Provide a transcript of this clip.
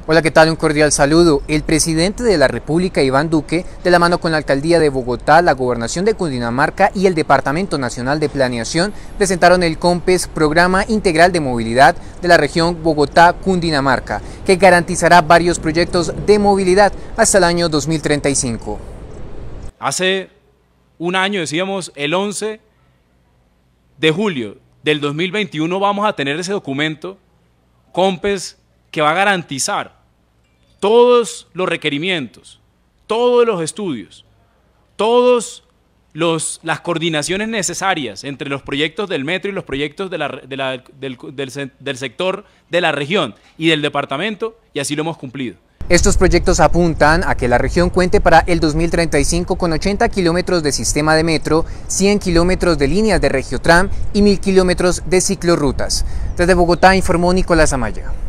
Hola, ¿qué tal? Un cordial saludo. El presidente de la República, Iván Duque, de la mano con la Alcaldía de Bogotá, la Gobernación de Cundinamarca y el Departamento Nacional de Planeación, presentaron el COMPES, Programa Integral de Movilidad de la región Bogotá-Cundinamarca, que garantizará varios proyectos de movilidad hasta el año 2035. Hace un año, decíamos, el 11 de julio del 2021 vamos a tener ese documento, COMPES, que va a garantizar todos los requerimientos, todos los estudios, todas las coordinaciones necesarias entre los proyectos del metro y los proyectos del sector de la región y del departamento, y así lo hemos cumplido. Estos proyectos apuntan a que la región cuente para el 2035 con 80 kilómetros de sistema de metro, 100 kilómetros de líneas de Regiotram y 1000 kilómetros de ciclorrutas. Desde Bogotá informó Nicolás Amaya.